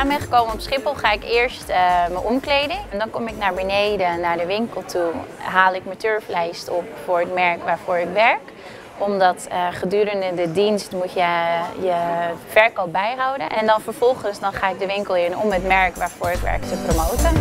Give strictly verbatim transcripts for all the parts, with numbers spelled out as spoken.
aan ben gekomen op Schiphol ga ik eerst uh, mijn omkleding. En dan kom ik naar beneden, naar de winkel toe. Haal ik mijn turflijst op voor het merk waarvoor ik werk. Omdat uh, gedurende de dienst moet je je verkoop bijhouden. En dan vervolgens dan ga ik de winkel in om het merk waarvoor ik werk te promoten.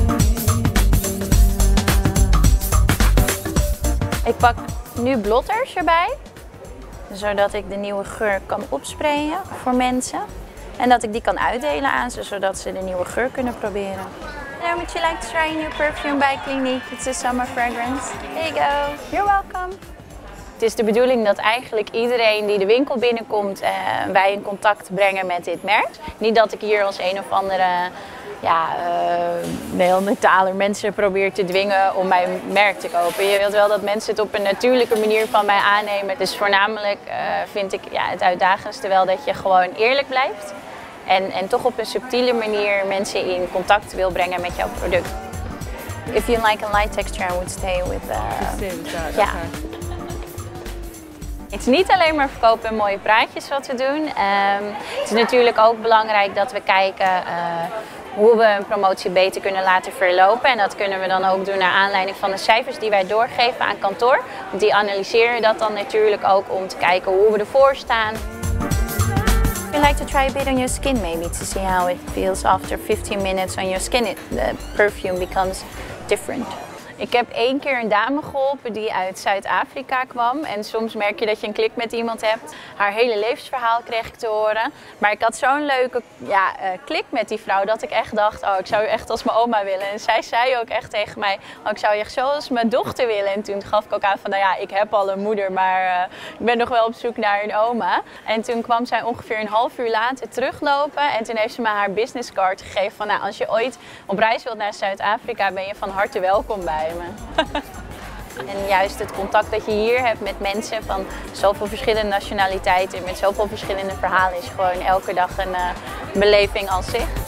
Ik pak nu blotters erbij. Zodat ik de nieuwe geur kan opsprayen voor mensen. En dat ik die kan uitdelen aan ze, zodat ze de nieuwe geur kunnen proberen. Hello, would you like to try a new perfume by Clinique? It's a summer fragrance. Here you go. You're welcome. Het is de bedoeling dat eigenlijk iedereen die de winkel binnenkomt, uh, wij in contact brengen met dit merk. Niet dat ik hier als een of andere ja, uh, neandertaler mensen probeer te dwingen om mijn merk te kopen. Je wilt wel dat mensen het op een natuurlijke manier van mij aannemen. Dus voornamelijk uh, vind ik ja, het uitdagendste wel dat je gewoon eerlijk blijft. En, en toch op een subtiele manier mensen in contact wil brengen met jouw product. If you like a light texture, I would stay with uh, ja. Het is niet alleen maar verkopen en mooie praatjes wat we doen. Um, het is natuurlijk ook belangrijk dat we kijken uh, hoe we een promotie beter kunnen laten verlopen. En dat kunnen we dan ook doen naar aanleiding van de cijfers die wij doorgeven aan kantoor. Want die analyseren dat dan natuurlijk ook om te kijken hoe we ervoor staan. You like to try a bit on your skin maybe to see how it feels after fifteen minutes on your skin. It, the perfume becomes different. Ik heb één keer een dame geholpen die uit Zuid-Afrika kwam. En soms merk je dat je een klik met iemand hebt. Haar hele levensverhaal kreeg ik te horen. Maar ik had zo'n leuke ja, uh, klik met die vrouw dat ik echt dacht, oh, ik zou je echt als mijn oma willen. En zij zei ook echt tegen mij, oh, ik zou je echt zo als mijn dochter willen. En toen gaf ik ook aan van, nou ja, ik heb al een moeder, maar uh, ik ben nog wel op zoek naar een oma. En toen kwam zij ongeveer een half uur later teruglopen. En toen heeft ze me haar businesscard gegeven van, nou, als je ooit op reis wilt naar Zuid-Afrika, ben je van harte welkom bij. En juist het contact dat je hier hebt met mensen van zoveel verschillende nationaliteiten, met zoveel verschillende verhalen, is gewoon elke dag een uh, beleving als zich.